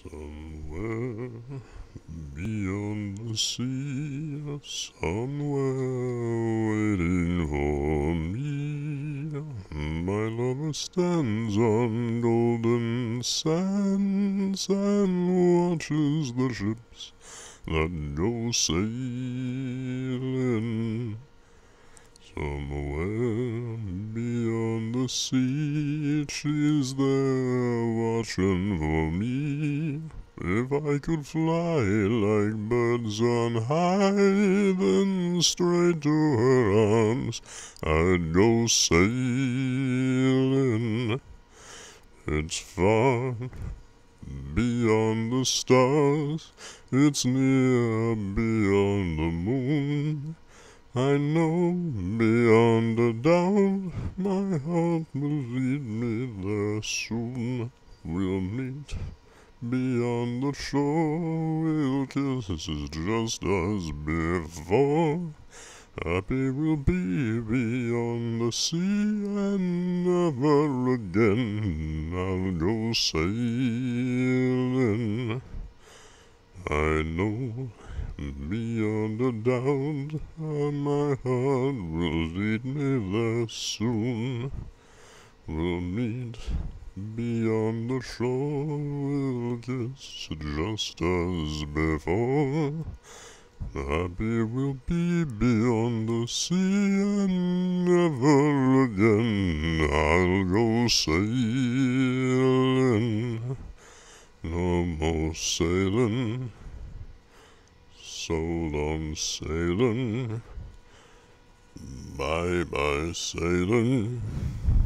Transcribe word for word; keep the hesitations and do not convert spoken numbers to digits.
Somewhere beyond the sea, somewhere waiting for me, my lover stands on golden sands and watches the ships that go sailing. Somewhere beyond the sea, she's there watching for me. If I could fly like birds on high, then straight to her arms I'd go sailing. It's far beyond the stars, it's near beyond the moon. I know beyond a doubt my heart will lead me there soon. We'll meet beyond the shore, we'll kiss just as before. Happy we'll be beyond the sea, and never again I'll go sailing. I know beyond a doubt my heart will lead me there soon. We'll meet beyond the shore, we'll kiss just as before. Happy we'll be beyond the sea, and never again I'll go sailing. No more sailing, so long sailing, bye bye sailing.